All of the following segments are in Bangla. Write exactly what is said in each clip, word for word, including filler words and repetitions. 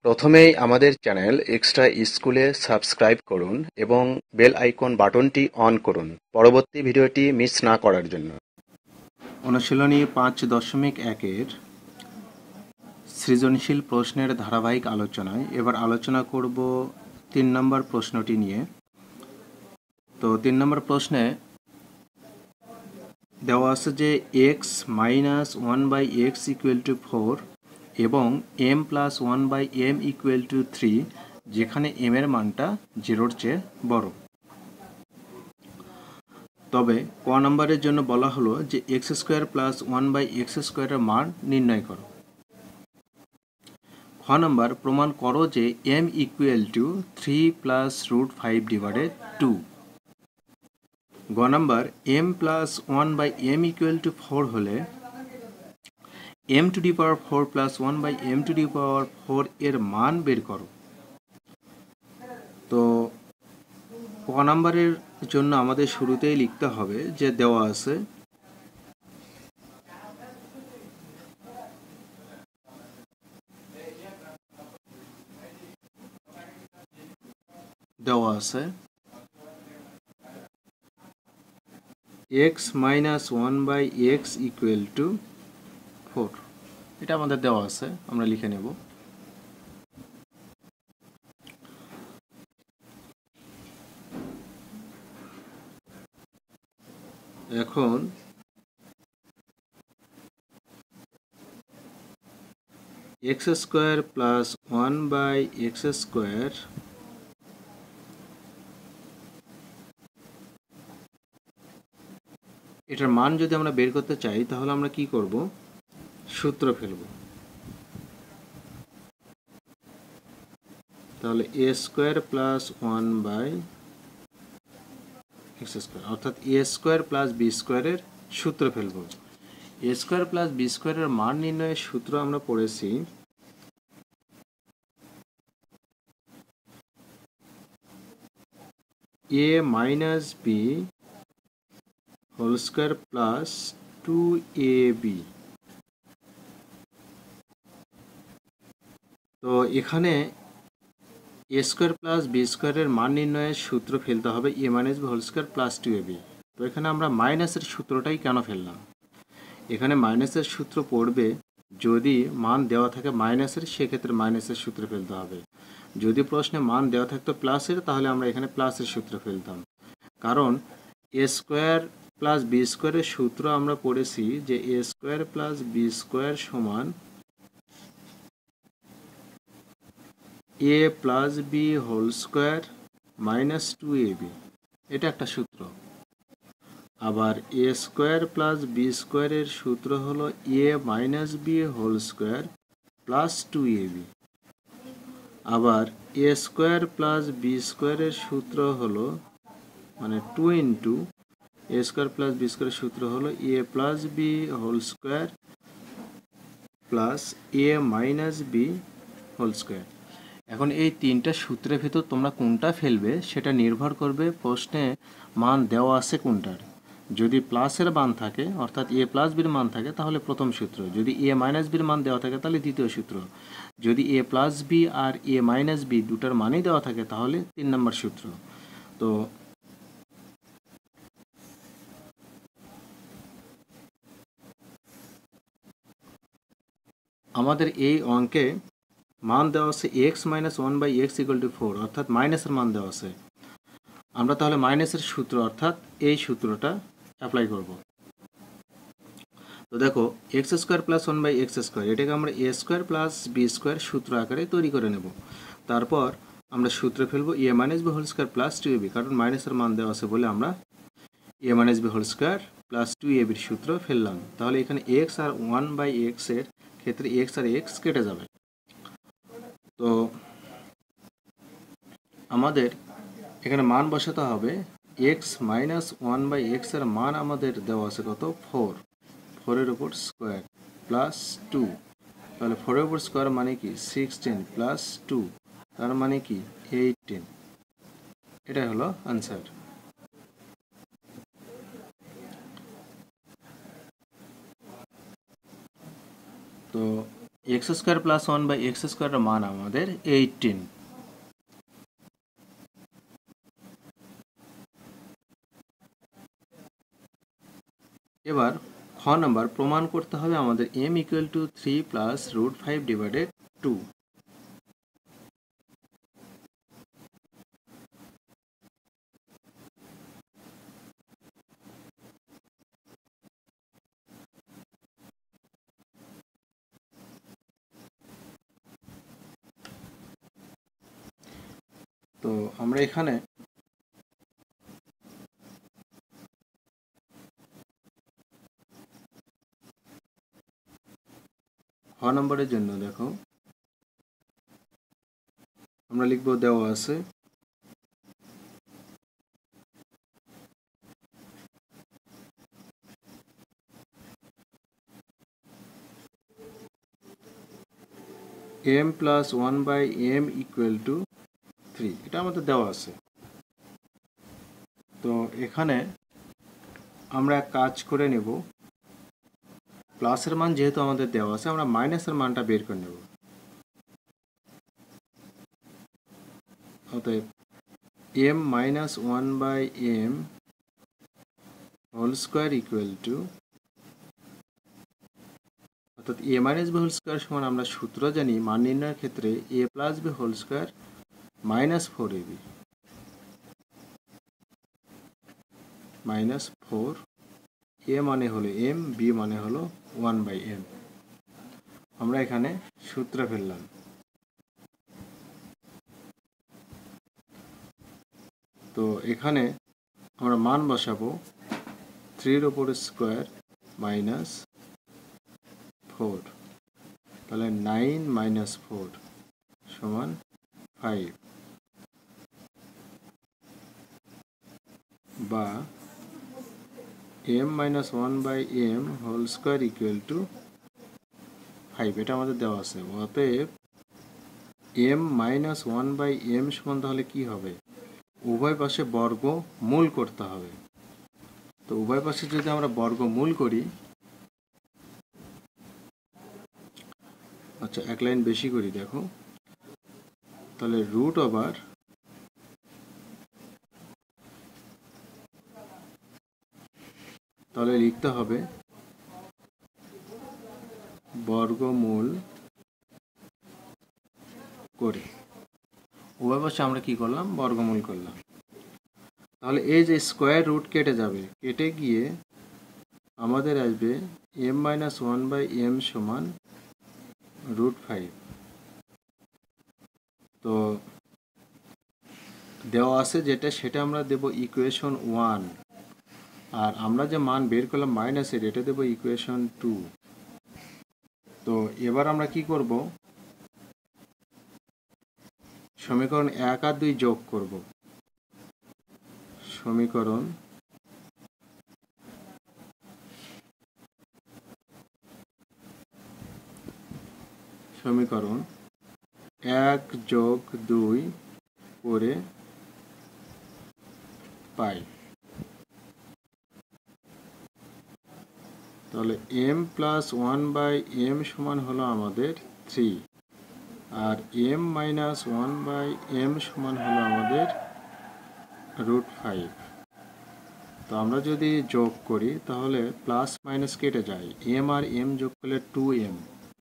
প্রথমেই আমাদের চ্যানেল এক্সট্রা স্কুলে সাবস্ক্রাইব করুন এবং বেল আইকন বাটনটি অন করুন পরবর্তী ভিডিওটি মিস না করার জন্য। অনুশীলনী পাঁচ দশমিক একের সৃজনশীল প্রশ্নের ধারাবাহিক আলোচনায় এবার আলোচনা করব তিন নম্বর প্রশ্নটি নিয়ে। তো তিন নম্বর প্রশ্নে দেওয়া আছে যে x minus one by x equal to four এবং m plus one by m equal to three, যেখানে এম এর মানটা জিরোর চেয়ে বড়। তবে ক নম্বরের জন্য বলা হলো যে x square plus one by x স্কোয়ারের মান নির্ণয় করো। খ নম্বর প্রমাণ করো যে m equal to three plus root five divided two. গ নম্বর m plus one by m equal to four হলে m to the power four plus one by m to the power four এর মান বের করো। তো ক নাম্বারের জন্য আমাদের শুরুতেই লিখতে হবে যে দেওয়া আছে দেওয়া আছে x minus one by x equal to four. এটা আমাদের দেওয়া আছে, আমরা লিখে নেব। এখন x square plus one by x square এটার মান যদি আমরা বের করতে চাই তাহলে আমরা কি করব, সূত্র ফেলব। তাহলে a square plus one by x square অর্থাৎ এ স্কোয়ার প্লাস বি স্কোয়ারের সূত্র ফেলব। এ স্কোয়ার প্লাস বি স্কোয়ারের মান নির্ণয়ের সূত্র আমরা পড়েছি a minus b whole square plus two a b. তো এখানে এ স্কোয়ার প্লাস বি স্কোয়ারের মান নির্ণয়ের সূত্র ফেলতে হবে a minus b whole square plus two a b. তো এখানে আমরা মাইনাসের সূত্রটাই কেন ফেললাম? এখানে মাইনাসের সূত্র পড়বে যদি মান দেওয়া থাকে মাইনাসের, সেক্ষেত্রে মাইনাসের সূত্র ফেলতে হবে। যদি প্রশ্নে মান দেওয়া থাকতো প্লাসের, তাহলে আমরা এখানে প্লাসের সূত্র ফেলতাম। কারণ এ স্কোয়ার প্লাস বি স্কোয়ারের সূত্র আমরা পড়েছি যে a square plus b square সমান a plus b whole square minus two a b. এটা একটা সূত্র। আবার এ স্কোয়ার প্লাস বি স্কোয়ারের সূত্র হলো a minus b whole square plus two a b. আবার এ স্কোয়ার প্লাস বি স্কোয়ারের সূত্র হলো মানে two into a square plus b স্কোয়ারের সূত্র হলো a plus b whole square plus a minus b whole square. এখন এই তিনটা সূত্রের ভিতর তোমরা কোনটা ফেলবে সেটা নির্ভর করবে প্রশ্নে মান দেওয়া আছে কোনটার। যদি প্লাসের মান থাকে অর্থাৎ এ প্লাস বির মান থাকে তাহলে প্রথম সূত্র, যদি এ মাইনাস বির মান দেওয়া থাকে তাহলে দ্বিতীয় সূত্র, যদি এ প্লাস বি আর এ মাইনাস বি দুটার মানই দেওয়া থাকে তাহলে তিন নম্বর সূত্র। তো আমাদের এই অঙ্কে মান দেওয়া আছে x minus one by x equal to four, অর্থাৎ মাইনাসের মান দেওয়া আছে। আমরা তাহলে মাইনাসের সূত্র অর্থাৎ এই সূত্রটা অ্যাপ্লাই করব। তো দেখো x square plus one by x square এটাকে আমরা a square plus b square সূত্র আকারে তৈরি করে নেব। তারপর আমরা সূত্রে ফেলবো a minus b whole square plus two a b, কারণ মাইনাসের মান দেওয়া আছে বলে আমরা a minus b whole square plus two a বির সূত্র ফেললাম। তাহলে এখানে এক্স আর ওয়ান বাই এক্স এর ক্ষেত্রে এক্স আর এক্স কেটে যাবে। তো আমাদের এখানে মান বসাতে হবে x minus one by x এর মান আমাদের দেওয়া আছে কত, ফোর। ফোরের উপর স্কোয়ার প্লাস টু, তাহলে ফোরের উপর স্কোয়ার মানে কি সিক্সটিন প্লাস টু, তার মানে কি এইটিন। এটাই হলো আনসার। তো x square plus one by x স্কোয়ারের মান আমাদের এইটিন। এবার খ নাম্বার প্রমাণ করতে হবে আমাদের m equal to three plus root five divided two. তো আমরা এখানে খ নম্বরের জন্য দেখো আমরা লিখব দেওয়া আছে m plus one by m equal to three, এটা আমাদের দেওয়া আছে। তো এখানে আমরা এক কাজ করে নেব, প্লাসের মান যেহেতু আমাদের দেওয়া আছে আমরা মাইনাসের মানটা বের করে নেব। অতএব m minus one by m whole square equal to, অর্থাৎ a minus b whole square সমান আমরা সূত্র জানি মান নির্ণয়ের ক্ষেত্রে a plus b whole square minus four a b minus four, a মানে হলো এম, বি মানে হলো ওয়ান বাই এম। আমরা এখানে সূত্র ফেললাম। তো এখানে আমরা মান বসাবো থ্রির ওপর স্কোয়ার মাইনাস ফোর, তাহলে নাইন মাইনাস ফোর সমান ফাইভ, বা m minus one by m whole square equal to five, এটা আমাদের দেওয়া আছে। অতএব m minus one by m সমান তাহলে কি হবে, উভয় পাশে বর্গ মূল করতে হবে। তো উভয় পাশে যদি আমরা বর্গ মূল করি, আচ্ছা এক লাইন বেশি করি দেখো, তাহলে রুট ওভার তাহলে লিখতে হবে বর্গমূল করে, উভয় পাশে আমরা কি করলাম, বর্গমূল করলাম। তাহলে এই যে স্কোয়ার রুট কেটে যাবে, কেটে গিয়ে আমাদের আসবে m minus one by m সমান রুট ফাইভ। তো দেওয়া আছে যেটা, সেটা আমরা দেব ইকুয়েশন ওয়ান, আর আমরা যে মান বের করলাম মাইনাসের, এটা দেব ইকুয়েশন টু। তো এবার আমরা কি করব, সমীকরণ এক আর দুই যোগ করব। সমীকরণ সমীকরণ এক যোগ দুই করে পাই, তাহলে m plus one by m সমান হলো আমাদের থ্রি, আর m minus one by m সমান হলো আমাদের রুট ফাইভ। তো আমরা যদি যোগ করি তাহলে প্লাস মাইনাস কেটে যায়, এম আর এম যোগ করলে টু এম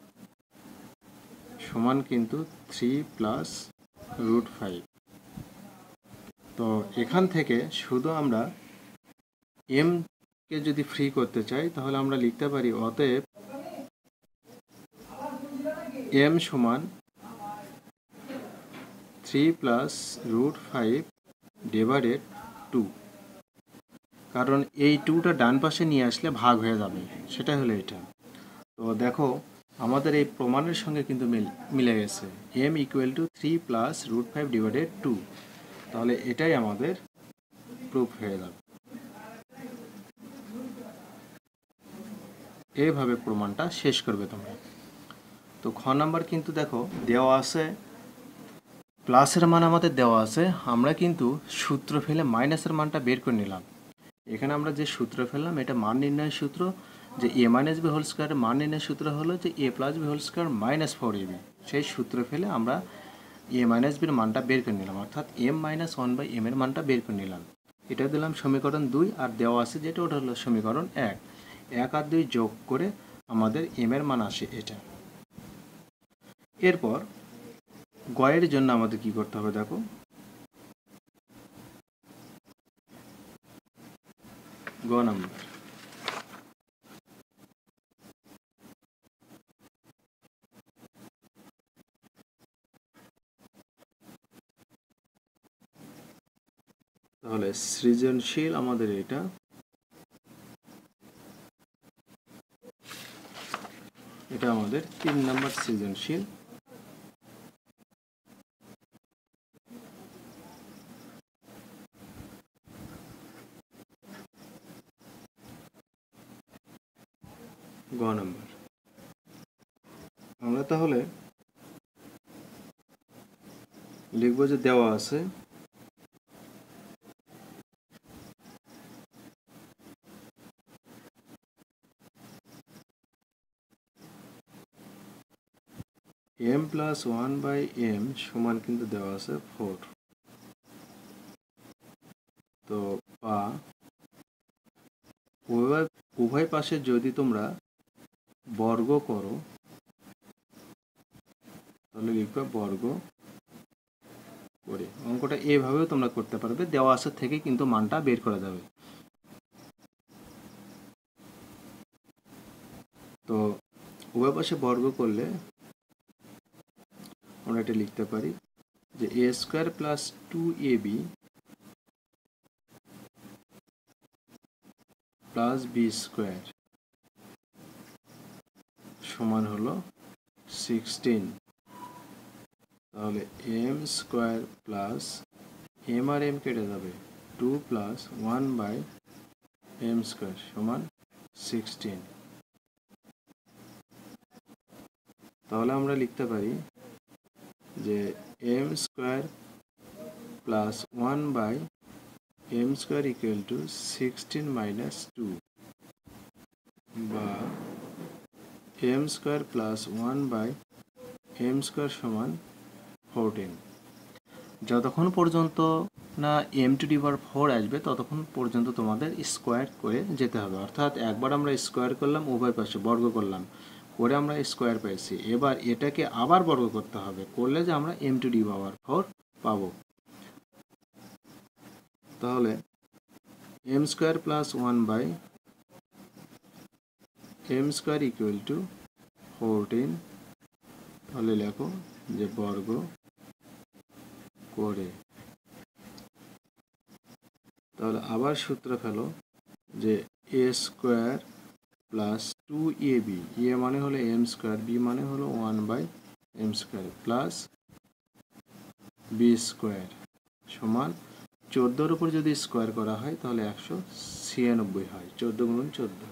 সমান কিন্তু থ্রি প্লাস রুট ফাইভ। তো এখান থেকে শুধু আমরা এম কে যদি ফ্রি করতে চাই তাহলে আমরা লিখতে পারি অতএব এম সমান three plus root five divided two, কারণ এই টুটা ডান পাশে নিয়ে আসলে ভাগ হয়ে যাবে, সেটা হলো এটা। তো দেখো আমাদের এই প্রমাণের সঙ্গে কিন্তু মিল মিলে গেছে, m equal to three plus root five divided two, তাহলে এটাই আমাদের প্রুফ হয়ে যাবে। এইভাবে প্রমাণটা শেষ করবে তোমরা। তো খ নাম্বার কিন্তু দেখো দেওয়া আছে, প্লাসের মান আমাদের দেওয়া আছে, আমরা কিন্তু সূত্র ফেলে মাইনাসের মানটা বের করে নিলাম। এখানে আমরা যে সূত্র ফেললাম এটা মান নির্ণয়ের সূত্র, যে এ মাইনাস বি হোল স্কোয়ারের মান নির্ণয়ের সূত্র হলো যে a plus b whole square minus four a b. সেই সূত্র ফেলে আমরা এ মাইনাস বির মানটা বের করে নিলাম, অর্থাৎ m minus one by m এর মানটা বের করে নিলাম। এটা দিলাম সমীকরণ দুই, আর দেওয়া আছে যেটা ওটা হলো সমীকরণ এক। এক আর দুই যোগ করে আমাদের এম এর মান আসে এটা। এরপর গয়ের জন্য আমাদের কি করতে হবে দেখো, গ নাম্বার তাহলে সৃজনশীল আমাদের এটা, এটা আমাদের তিন নম্বর সৃজনশীল। গ নম্বর আমরা তাহলে লিখবো যে দেওয়া আছে m plus one by m সমান কিন্তু দেওয়া আছে ফোর। তো বা উভয় উভয় পাশে যদি তোমরা বর্গ করো তাহলে লিখবে বর্গ করে। অঙ্কটা এভাবেও তোমরা করতে পারবে, দেওয়া আছে থেকে কিন্তু মানটা বের করা যাবে। তো উভয় পাশে বর্গ করলে আমরা এটা লিখতে পারি যে a square plus two a b plus b square সমান হলো সিক্সটিন। তাহলে এম স্কোয়ার প্লাস এম আর এম কেটে যাবে, two plus one by m square সমান সিক্সটিন। তাহলে আমরা লিখতে পারি যে m square plus one by m square equal to sixteen minus two, বা m square plus one by m square সমান ফোরটিন। যতক্ষণ পর্যন্ত না m to the power four আসবে ততক্ষণ পর্যন্ত তোমাদের স্কোয়ার করে যেতে হবে। অর্থাৎ একবার আমরা স্কোয়ার করলাম, উভয় পাশে বর্গ করলাম, করে আমরা স্কোয়ার পেয়েছি। এবার এটাকে আবার বর্গ করতে হবে, করলে যে আমরা m to the power four পাবো। তাহলে m square plus one by m square equal to fourteen. তাহলে লেখো যে বর্গ করে। তাহলে আবার সূত্র ফেলো যে a square plus two a b, a মানে হলো এম স্কোয়ার, বি মানে হলো one by m square plus b square সমান চোদ্দোর উপর যদি স্কোয়ার করা হয় তাহলে একশো ছিয়ানব্বই হয়, চোদ্দো গুণন চোদ্দো।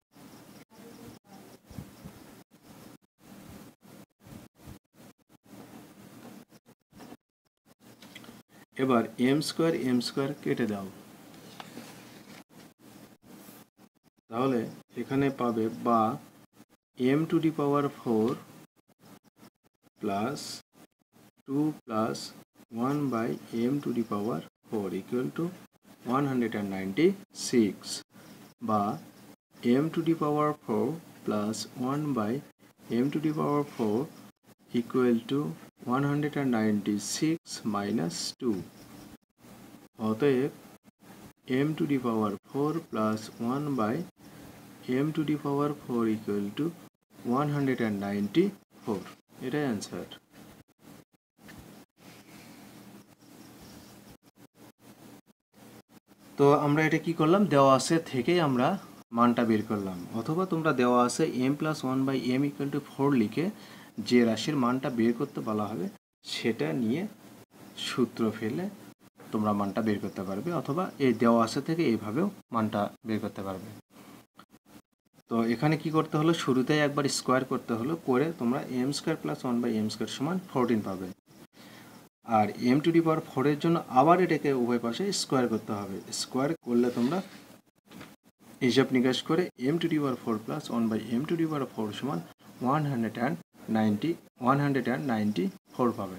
এবার এম স্কোয়ার এম স্কোয়ার কেটে দাও, তাহলে এখানে পাবে বা m to the power four plus two plus one by m to the power four equal to one hundred and ninety six, বা m to the power four plus one by m to the power four equal to one hundred and ninety six minus two. অতএব m to the power four plus one by m to the power four equal to one hundred and ninety four. এটাই অ্যান্সার। তো আমরা এটা কি করলাম, দেওয়া আছে থেকেই আমরা মানটা বের করলাম। অথবা তোমরা দেওয়া আছে m plus one by m equal to four লিখে যে রাশির মানটা বের করতে বলা হবে সেটা নিয়ে সূত্র ফেলে তোমরা মানটা বের করতে পারবে, অথবা এই দেওয়া আছে থেকে এইভাবেও মানটা বের করতে পারবে। তো এখানে কি করতে হলো, শুরুতেই একবার স্কোয়ার করতে হলো, করে তোমরা m square plus one by m square সমান ফোরটিন পাবে। আর এম টু দি পাওয়ার ফোরের জন্য আবার এটাকে উভয় পাশে স্কোয়ার করতে হবে, স্কোয়ার করলে তোমরা হিসাব নিকাশ করে m to the power four plus one by m to the power four সমান one hundred and ninety one hundred and ninety four পাবে।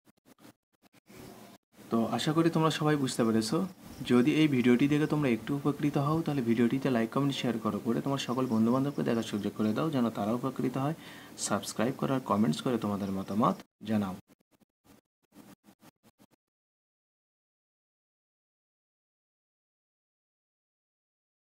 তো আশা করি তোমরা সবাই বুঝতে পেরেছো। যদি এই ভিডিওটি দেখে তোমরা একটু উপকৃত হও তাহলে ভিডিওটিতে লাইক কমেন্ট শেয়ার করো, করে তোমার সকল বন্ধুবান্ধবকে দেখার সুযোগ করে দাও যেন তারাও উপকৃত হয়। সাবস্ক্রাইব করো আর কমেন্টস করে তোমাদের মতামত জানাও।